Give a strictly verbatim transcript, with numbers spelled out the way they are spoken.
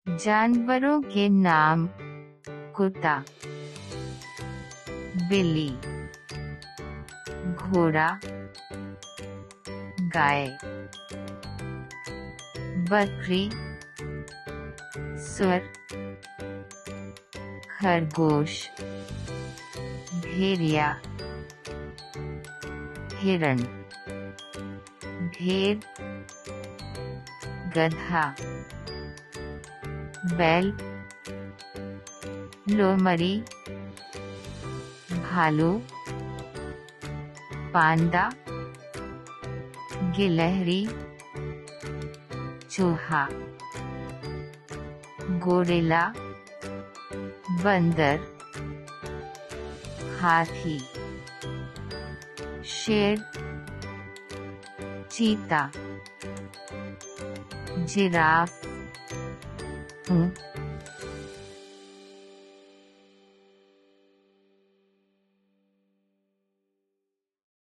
जानवरों के नाम: कुत्ता, बिल्ली, घोड़ा, गाय, बकरी, सुअर, खरगोश, भेड़िया, हिरण, भेड़, गधा, बैल, लोमड़ी, भालू, पांडा, गिलहरी, चूहा, गोरिल्ला, बंदर, हाथी, शेर, चीता, जिराफ, ऊंट,